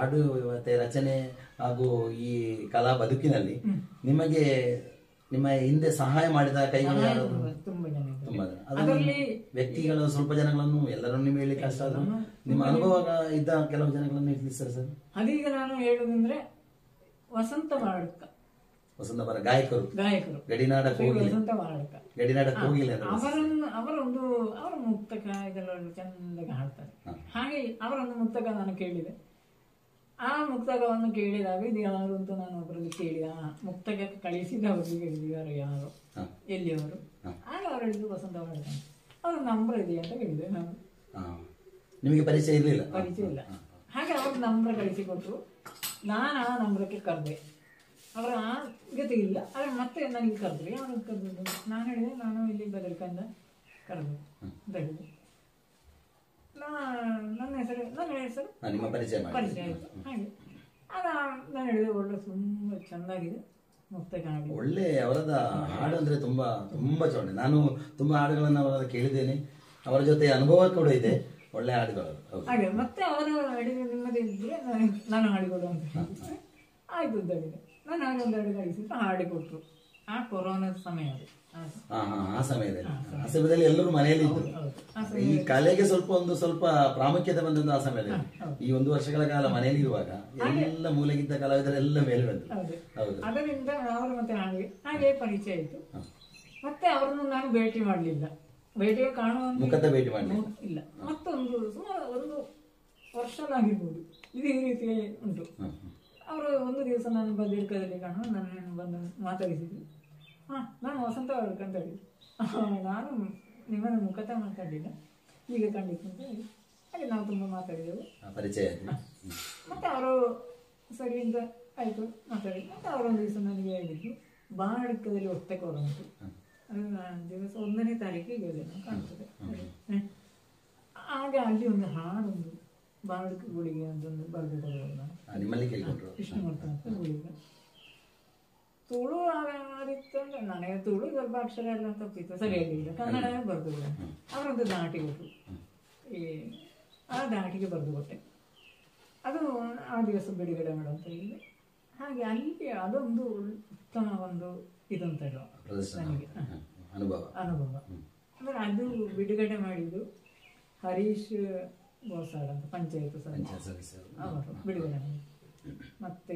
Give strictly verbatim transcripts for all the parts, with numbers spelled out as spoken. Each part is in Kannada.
ಹಾಡು ಮತ್ತೆ ರಚನೆ ಹಾಗೂ ಈ ಕಲಾ ಬದುಕಿನಲ್ಲಿ ನಿಮಗೆ ನಿಮ್ಮ ಹಿಂದೆ ಸಹಾಯ ಮಾಡಿದ ಕೈಗಳು ಯಾರು? ತುಂಬಾ ಜನ ತುಂಬಾ ಜನ. ಅದರಲ್ಲಿ ವ್ಯಕ್ತಿಗಳು ಸ್ವಲ್ಪ ಜನಗಳನ್ನು ಎಲ್ಲರನ್ನು ಹೇಳಲಿಕ್ಕೆ ಕಷ್ಟ ಆದ್ರೂ ನಿಮ್ಮ ಅನುಭವ ಇದ್ದ ಕೆಲವು ಜನಗಳನ್ನು ತಿಳಿಸ್ತಾರೆ ಸರ್. ಅದೀಗ ನಾನು ಹೇಳುದಂದ್ರೆ ವಸಂತ ವಾಡ್ಕ, ವಸಂತ ಬರ ಗಾಯಕರು, ಗಾಯಕರು ಗಡಿನಾಡ ವಸಂತ ವಾಡ್ಕ, ಗಡಿನಾಡ ಕೋಗಿಲೆ ಅವರನ್ನು ಅವರೊಂದು ಅವರ ಮುಕ್ತಕ ಇದೆಲ್ಲ ಚಂದಗೆ ಹಾಡ್ತಾರೆ. ಹಾಗೆ ಅವರೊಂದು ಮುಕ್ತಕ ನಾನು ಕೇಳಿದೆ. ಆ ಮುಕ್ತಕವನ್ನು ಕೇಳಿದಾಗ ಇದು ಯಾರು ಅಂತ ನಾನು ಒಬ್ಬರಲ್ಲಿ ಕೇಳಿದ. ಆ ಮುಕ್ತಕಕ್ಕೆ ಕಳಿಸಿದ ಅವರಿಗೆ ಕೇಳಿದ್ದಾರೆ ಯಾರು, ಎಲ್ಲಿಯವರು. ಆಗ ಅವರು ಹೇಳಿದ್ರು ವಸಂತ ವಾಡ್ಕ. ಅವ್ರ ನಂಬರ್ ಇದೆಯಾ ಅಂತ ಕೇಳಿದೆ ನಾನು. ನಿಮಗೆ ಪರಿಚಯ ಇರಲಿಲ್ಲ? ಪರಿಚಯ ಇಲ್ಲ. ಹಾಗೆ ಅವ್ರ ನಂಬರ್ ಕಳಿಸಿಕೊಟ್ರು. ನಾನು ಆ ನಂಬರಕ್ಕೆ ಕರೆದೆ. ಅವರ ಆ ಗತಿ ಇಲ್ಲ. ಆದ್ರೆ ಮತ್ತೆ ನನಗೆ ಕರೆದ್ರಿ. ಅವ್ರಿಗೆ ಕರೆದಿದ್ದು ನಾನು ಹೇಳಿದೆ ನಾನು ಇಲ್ಲಿ ಬದಲಿಕಂದ ಕರೆದು ಅಂತ ಹೇಳಿದೆ. ನನ್ನ ಹೆಸರು ನನ್ನ ಹೆಸರು ನಿಮ್ಮ ಪರಿಚಯ ಪರಿಚಯ ಆಯಿತು. ಹಾಗೆ ಆಗ ನಾನು ಹೇಳಿದೆ ಒಳ್ಳೆ ತುಂಬ ಚೆನ್ನಾಗಿದೆ ಮುಕ್ತಕ ಹಾಡು. ಒಳ್ಳೆ ಅವರದ ಹಾಡು ಅಂದ್ರೆ ತುಂಬಾ ತುಂಬಾ ಚೊಳ್ಳೆ. ನಾನು ತುಂಬಾ ಹಾಡುಗಳನ್ನು ಅವರ ಕೇಳಿದ್ದೇನೆ, ಅವರ ಜೊತೆ ಅನುಭವ ಕೂಡ ಇದೆ. ಒಳ್ಳೆ ಹಾಡುಗಳು. ಹಾಗೆ ಮತ್ತೆ ಅವರು ಹೇಳಿದ್ರು ನಿಮ್ಮದೇ ಇದ್ರೆ ನಾನು ಹಾಡಿಕೊಡು ಅಂತ ಹೇಳಿದ್ರೆ ಆಯ್ತು ಅಂತ ಹೇಳಿದೆ. ನಾನು ಹಾಗೆ ಒಂದೆರಡು ಕಳಿಸಿಟ್ಟು ಹಾಡಿಕೊಟ್ರು. ಆ ಕೊರೋನಾದ ಸಮಯ ಅದು. ಆ ಸಮಯದಲ್ಲಿ ಆ ಸಮಯದಲ್ಲಿ ಎಲ್ಲರೂ ಮನೆಯಲ್ಲಿ ಇದ್ರು. ಈ ಕಲೆಗೆ ಸ್ವಲ್ಪ ಒಂದು ಸ್ವಲ್ಪ ಪ್ರಾಮುಖ್ಯತೆ ಬಂದದ್ದು ಆ ಸಮಯದಲ್ಲಿ. ಈ ಒಂದು ವರ್ಷಗಳ ಕಾಲ ಮನೆಯಲ್ಲಿ ಇರುವಾಗ ಎಲ್ಲ ಮೂಲೆಗಿದ್ದ ಕಲಾವಿದರೆಲ್ಲ ಮೇಲೆ ಬಂದ್ರು. ಅದರಿಂದ ಅವರು ಮತ್ತೆ ಹಾಗೆ ಹಾಗೆ ಪರಿಚಯ ಆಯ್ತು. ಮತ್ತೆ ಅವರನ್ನು ನಾನು ಭೇಟಿ ಮಾಡಲಿಲ್ಲ. ಭೇಟಿ ಕಾಣುವ ಮುಖದ ಭೇಟಿ ಮಾಡಲಿಲ್ಲ ಇಲ್ಲ. ಮತ್ತೊಂದು ಸುಮಾರು ಒಂದು ವರ್ಷನಾಗಿರ್ಬೋದು ಇದು ಈ ರೀತಿ ಉಂಟು. ಅವರು ಒಂದು ದಿವಸ ನಾನು ಬದಿರ್ಕದಲ್ಲಿ ಕಾಣುವ ನನ್ನನ್ನು ಬಂದು ಮಾತಾಡಿಸಿದ್ರು. ಹಾ ನಾನು ವಸಂತ ವಾಡ್ಕ ಅಂತ ಹೇಳಿ. ನಾನು ನಿಮ್ಮನ್ನು ಮುಖತ ಮಾತಾಡಲಿಲ್ಲ, ಈಗ ಕಂಡಿತ್ತು ಅಂತ ಹೇಳಿ ಹಾಗೆ ನಾವು ತುಂಬ ಮಾತಾಡಿದೆವು. ಪರಿಚಯ. ಮತ್ತೆ ಅವರು ಸರಿ ಅಂತ ಆಯಿತು ಮಾತಾಡಿ. ಮತ್ತೆ ಅವರೊಂದು ದಿವಸ ನನಗೆ ಹೇಳಿದ್ರು ಬಾಡ್ಕದಲ್ಲಿ ಹೊಸ್ತಕ್ಕೆ ಉಂಟು, ಅದು ದಿವಸ ಒಂದನೇ ತಾರೀಕಿಗೆ ನಾನು ಕಾಣ್ತದೆ. ಆಗ ಅಲ್ಲಿ ಒಂದು ಹಾಡೊಂದು ಬಾಡ್ಕ ಗುಳಿಗೆ ಅಂತೊಂದು ಬರೆದು ಕೊಡೋದು ನಾನು ಕೃಷ್ಣಮೂರ್ತಿ ಅಂತ ಗುಳಿಗೆ. ತುಳು ಆದಿತ್ತು ಅಂದ್ರೆ ನನಗೆ ತುಳು ಸ್ವಲ್ಪ ಅಕ್ಷರ ಎಲ್ಲ ತಪ್ಪಿತ್ತು, ಸರಿಯಾಗಿಲ್ಲ. ಕನ್ನಡ ಬರೆದು ಅವರೊಂದು ದಾಟಿ ಕೊಟ್ಟರು. ಈ ಆ ದಾಟಿಗೆ ಬರೆದು ಕೊಟ್ಟೆ. ಅದು ಆ ದಿವಸ ಬಿಡುಗಡೆ ಮಾಡುವಂತ ಇಲ್ಲಿ. ಹಾಗೆ ಅಲ್ಲಿ ಅದೊಂದು ಉತ್ತಮ ಒಂದು ಇದಂತ ನನಗೆ ಅನುಭವ ಅನುಭವ ಅಂದ್ರೆ ಅದು ಬಿಡುಗಡೆ ಮಾಡಿದ್ದು ಹರೀಶ್ ಗೋಸಾಡ್ ಅಂತ ಪಂಚಾಯತ್ ಸದಸ್ಯ ಅವರು ಬಿಡುಗಡೆ ಮಾಡಿ. ಮತ್ತೆ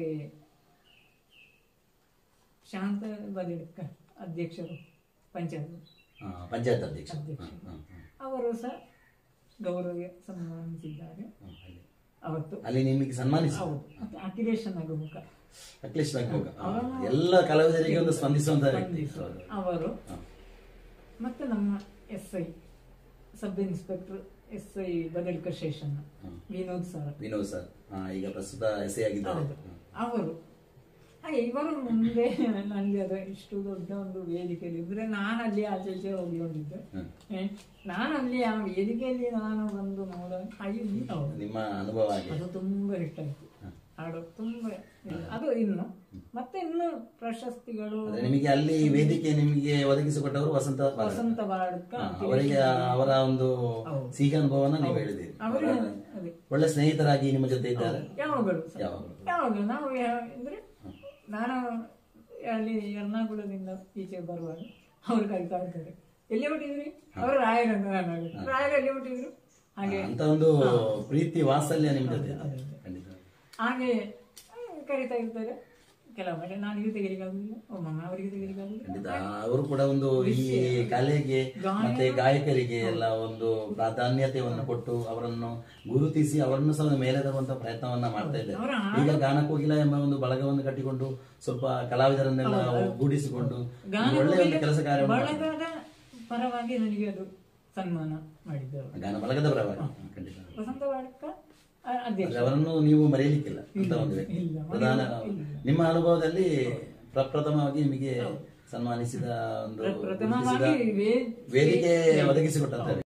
ಶಾಂತ ಬದಿಡ್ಕ ಅಧ್ಯಕ್ಷರು ಪಂಚಾಯತ್ ಪಂಚಾಯತ್ ಅಧ್ಯಕ್ಷ ಅವರು ಸಹ ಗೌರವ ಸನ್ಮಾನಿಸಿದ್ದಾರೆ ಅವತ್ತು. ಅಲ್ಲಿ ನಿಮಗೆ ಸನ್ಮಾನಿಸಿ. ಹೌದು. ಮತ್ತೆ ಅಖಿಲೇಶ್ ನಗುಮುಖ ಅಖಿಲೇಶ್ ನಗುಮುಖ ಎಲ್ಲ ಕಲಾವಿದರಿಗೆ ಒಂದು ಸ್ಪಂದಿಸುವಂತ ಅವರು. ಮತ್ತೆ ನಮ್ಮ S I sub inspector S I ಬದಲಿಕ station Vinod sir Vinod sir ಈಗ ಪ್ರಸ್ತುತ ಎಸ್ ಐ ಆಗಿದ್ದಾರೆ ಅವರು. ಹಾಗೆ ಇವರು ಮುಂದೆ ನನಗೆ ಅದು ಇಷ್ಟು ದೊಡ್ಡ ಒಂದು ವೇದಿಕೆಯಲ್ಲಿ ಇದ್ರೆ ನಾನು ಅಲ್ಲಿ ಆಚೆ ಈಚೆ ಹೋಗಿಕೊಂಡಿದ್ದೆ. ನಾನು ಅಲ್ಲಿ ಆ ವೇದಿಕೆಯಲ್ಲಿ ನಾನು ಬಂದು ನೋಡ ನಿಮ್ಮ ಅನುಭವ ಅದು ತುಂಬಾ ಹಿಟ್ ಆಯ್ತು. ಹಾಡು ತುಂಬಾ ಅದು ಇನ್ನು ಮತ್ತೆ ಇನ್ನು ಪ್ರಶಸ್ತಿಗಳು ನಿಮಗೆ ಅಲ್ಲಿ ವೇದಿಕೆ ನಿಮಗೆ ಒದಗಿಸಿಕೊಟ್ಟವರು ವಸಂತ ವಸಂತ ವಾಡ್ಕ. ಅವರಿಗೆ ಅವರ ಒಂದು ಸಿಹಿ ಅನುಭವನ ನೀವು ಹೇಳಿದ್ದೀರಿ. ಒಳ್ಳೆ ಸ್ನೇಹಿತರಾಗಿ ನಿಮ್ಮ ಜೊತೆ ಇದ್ದಾರೆ ಯಾವಾಗಲೂ ಯಾವಾಗಲೂ ನಾವು ಅಂದ್ರೆ ನಾನು ಅಲ್ಲಿ ಎರ್ನಾಕುಳದಿಂದ ಈಚೆ ಬರುವಾಗ ಅವ್ರು ಕರಿತಾ ಇರ್ತಾರೆ, ಎಲ್ಲಿ ಹುಟ್ಟಿದ್ರಿ ಅವರು ರಾಯರಂತ. ನಾನು ರಾಯರ ಎಲ್ಲಿ ಹುಟ್ಟಿದ್ರು ಹಾಗೆ ಅಂತ ಒಂದು ಪ್ರೀತಿ ವಾತ್ಸಲ್ಯ ನಿಮ್ಮ ಜೊತೆ ಹಾಗೆ ಕರಿತಾ ಇರ್ತಾರೆ. ಕೆಲವೊಮ್ಮೆ ನನಗೆ ತೆಗಿಲಿಕ್ಕಾಗುದಿಲ್ಲ, ಒಮ್ಮೊಮ್ಮೆ ಅವರಿಗೆ ತೆಗಿಲಿಕ್ಕಾಗುದಿಲ್ಲ. ಅವರು ಕೂಡ ಒಂದು ಈ ಕಲೆಗೆ ಮತ್ತೆ ಗಾಯಕರಿಗೆ ಎಲ್ಲ ಒಂದು ಪ್ರಾಧಾನ್ಯತೆಯನ್ನು ಕೊಟ್ಟು ಅವರನ್ನು ಗುರುತಿಸಿ ಅವರನ್ನು ಸಹ ಮೇಲೆ ತರುವಂತ ಪ್ರಯತ್ನವನ್ನ ಮಾಡ್ತಾ ಇದ್ದಾರೆ. ಈಗ ಗಾನಕೋಗಿಲ ಎಂಬ ಒಂದು ಬಳಗವನ್ನು ಕಟ್ಟಿಕೊಂಡು ಸ್ವಲ್ಪ ಕಲಾವಿದರನ್ನೆಲ್ಲ ಗೂಡಿಸಿಕೊಂಡು ಒಳ್ಳೆಯ ಒಂದು ಕೆಲಸ ಕಾರ್ಯ ಬಳಗದ ಪರವಾಗಿ ನನಗೆ ಅದು ಸನ್ಮಾನ ಮಾಡಿದ್ದರು. ಗಾನ ಬಳಗದ ಪರವಾಗಿ ಖಂಡಿತ ವಸಂತ ವಾಡ್ಕ ಅವರನ್ನು ನೀವು ಮರೆಯಲಿಕ್ಕಿಲ್ಲ ಅಂತ ಒಂದು ವ್ಯಕ್ತಿ. ಪ್ರಧಾನ ನಿಮ್ಮ ಅನುಭವದಲ್ಲಿ ಪ್ರಪ್ರಥಮವಾಗಿ ನಿಮಗೆ ಸನ್ಮಾನಿಸಿದ ಒಂದು ವೇದಿಕೆ ಒದಗಿಸಿಕೊಟ್ಟಂತ